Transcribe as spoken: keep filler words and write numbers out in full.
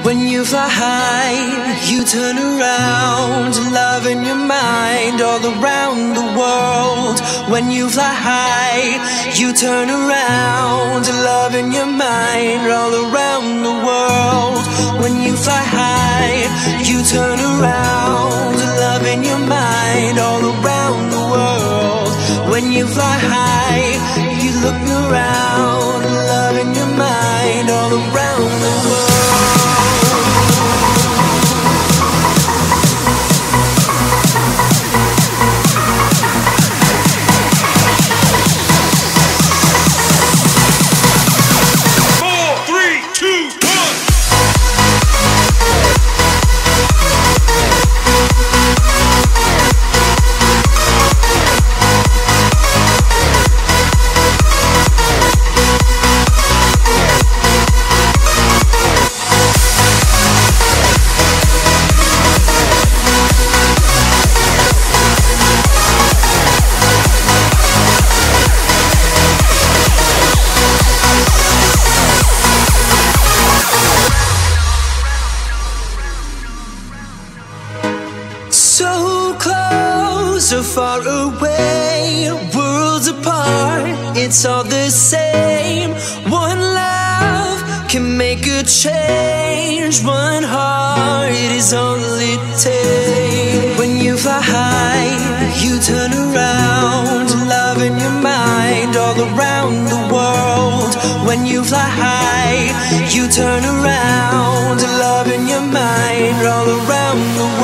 When you fly high, you turn around, love in your mind all around the world. When you fly high, you turn around, love in your mind all around the world. When you fly high, you turn around, love in your mind all around the world. When you fly high, you look around, love in your mind all around the world. So close or far away, worlds apart, it's all the same. One love can make a change, one heart is all it takes. When you fly high, you turn around, love in your mind all around the world. When you fly high, you turn around, love in your mind all around the world.